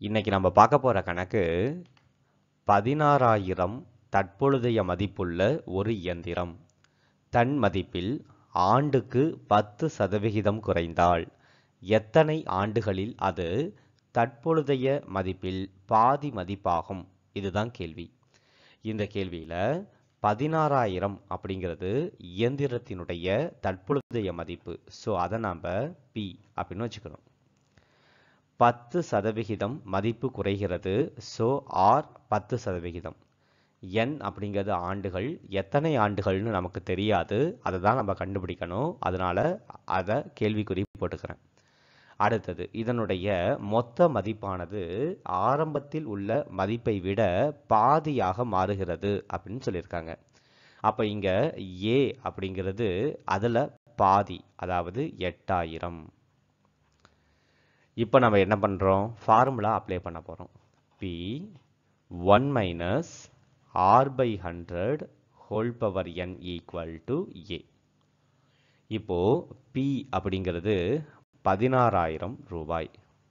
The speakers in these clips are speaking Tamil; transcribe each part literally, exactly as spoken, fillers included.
இன்னைக்கு நம்ம பார்க்க போற கணக்கு பதினாறாயிரம் தற்பொழுதைய மதிப்புள்ள ஒரு இயந்திரம். தன் மதிப்பில் ஆண்டுக்கு பத்து சதவிகிதம் குறைந்தால் எத்தனை ஆண்டுகளில் அது தற்பொழுதைய மதிப்பில் பாதி மதிப்பாகும்? இதுதான் கேள்வி. இந்த கேள்வியில பதினாறாயிரம் அப்படிங்கிறது இயந்திரத்தினுடைய தற்பொழுதைய மதிப்பு. ஸோ அதை நாம் பி அப்படின்னு வச்சுக்கணும். பத்து சதவிகிதம் மதிப்பு குறைகிறது. ஸோ ஆர் பத்து சதவிகிதம். என் அப்படிங்கிறது ஆண்டுகள். எத்தனை ஆண்டுகள்னு நமக்கு தெரியாது, அதை தான் நம்ம கண்டுபிடிக்கணும். அதனால அதை கேள்விக்குறி போட்டுக்கிறேன். அடுத்தது, இதனுடைய மொத்த மதிப்பானது ஆரம்பத்தில் உள்ள மதிப்பை விட பாதியாக மாறுகிறது அப்படின்னு சொல்லியிருக்காங்க. அப்போ இங்க ஏ அப்படிங்கிறது அதில் பாதி, அதாவது எட்டாயிரம். இப்போ நம்ம என்ன பண்ணுறோம்? ஃபார்முலா அப்ளை பண்ண போகிறோம். P one minus r by hundred whole power n equal to A. இப்போது பி அப்படிங்கிறது பதினாறாயிரம் ரூபாய்.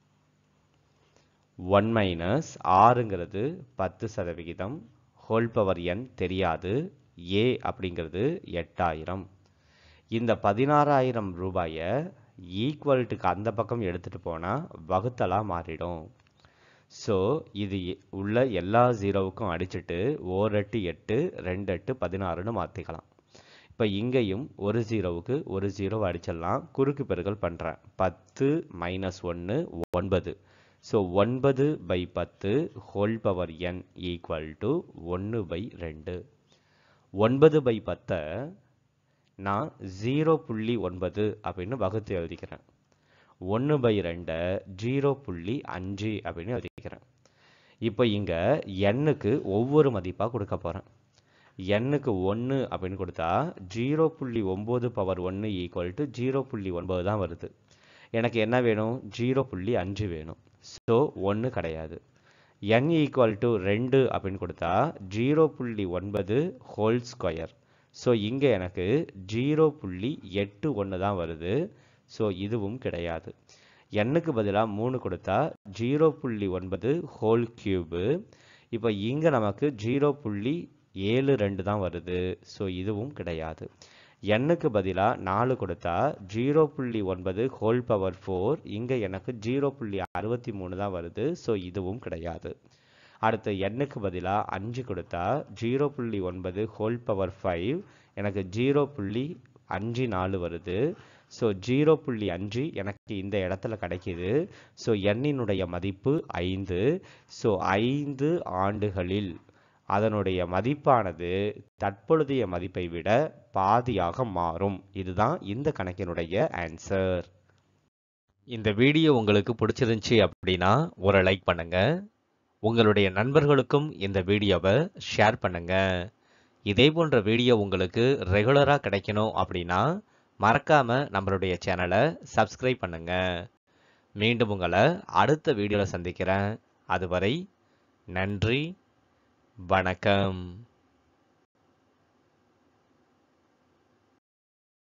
ஒன் மைனஸ் ஆறுங்கிறது பத்து சதவிகிதம், ஹோல் பவர் என் தெரியாது, ஏ அப்படிங்கிறது எட்டாயிரம். இந்த பதினாறாயிரம் ரூபாயை ஈக்குவல்ட்டுக்கு அந்த பக்கம் எடுத்துகிட்டு போனால் வகுத்தலாக மாறிடும். ஸோ இது உள்ள எல்லா ஜீரோவுக்கும் அடிச்சுட்டு ஓர் எட்டு எட்டு, ரெண்டு எட்டு பதினாறுன்னு மாற்றிக்கலாம். இப்போ இங்கேயும் ஒரு ஜீரோவுக்கு ஒரு ஜீரோ அடிச்சிடலாம். குறுக்கு பெருக்கல் பண்ணுறேன். பத்து மைனஸ் ஒன்று ஒன்பது. ஸோ ஒன்பது பை பத்து whole power n equal to ஒன்று பை ரெண்டு. ஒன்பது பை பத்தை நான் ஜீரோ புள்ளி ஒன்பது அப்படின்னு வகுத்து எழுதிக்கிறேன். ஒன்று பை ரெண்டை ஜீரோ புள்ளி அஞ்சு அப்படின்னு எழுதிக்கிறேன். இப்போ இங்கே எண்ணுக்கு ஒவ்வொரு மதிப்பாக கொடுக்க போகிறேன். எண்ணுக்கு ஒன்று அப்படின்னு கொடுத்தா ஜீரோ புள்ளி ஒம்பது பவர் ஒன்று ஈக்குவல் டு ஜீரோ புள்ளி ஒன்பது தான் வருது. எனக்கு என்ன வேணும்? ஜீரோ புள்ளி அஞ்சு வேணும். ஸோ ஒன்று கிடையாது. என் ஈக்குவல் டு ரெண்டு அப்படின்னு கொடுத்தா ஜீரோ புள்ளி ஒன்பது ஹோல் ஸ்கொயர். ஸோ இங்கே எனக்கு ஜீரோ புள்ளி எட்டு ஒன்று தான் வருது. ஸோ இதுவும் கிடையாது. எண்ணுக்கு பதிலாக மூணு கொடுத்தா ஜீரோ புள்ளி ஒன்பது ஹோல் கியூபு. இப்போ இங்கே நமக்கு ஜீரோ புள்ளி ஏழு ரெண்டு தான் வருது. ஸோ இதுவும் கிடையாது. எண்ணுக்கு பதிலாக நாலு கொடுத்தா ஜீரோ புள்ளி ஒன்பது ஹோல் பவர் ஃபோர். இங்கே எனக்கு ஜீரோ புள்ளி அறுபத்தி மூணு தான் வருது. ஸோ இதுவும் கிடையாது. அடுத்து எண்ணுக்கு பதிலாக அஞ்சு கொடுத்தா ஜீரோ புள்ளி ஒன்பது ஹோல் பவர் ஃபைவ். எனக்கு ஜீரோ புள்ளி அஞ்சு நாலு வருது. ஸோ ஜீரோ புள்ளி அஞ்சு எனக்கு இந்த இடத்துல கிடைக்கிது. ஸோ எண்ணினுடைய மதிப்பு ஐந்து. ஸோ ஐந்து ஆண்டுகளில் அதனுடைய மதிப்பானது தற்பொழுதைய மதிப்பை விட பாதியாக மாறும். இதுதான் இந்த கணக்கினுடைய ஆன்சர். இந்த வீடியோ உங்களுக்கு பிடிச்சிருந்துச்சு அப்படின்னா ஒரு லைக் பண்ணுங்க. உங்களுடைய நண்பர்களுக்கும் இந்த வீடியோவை ஷேர் பண்ணுங்க. இதே போன்ற வீடியோ உங்களுக்கு ரெகுலராக கிடைக்கணும் அப்படின்னா மறக்காம நம்மளுடைய சேனலை சப்ஸ்கிரைப் பண்ணுங்க. மீண்டும் உங்களை அடுத்த வீடியோவில் சந்திக்கிறேன். அதுவரை நன்றி, வணக்கம்.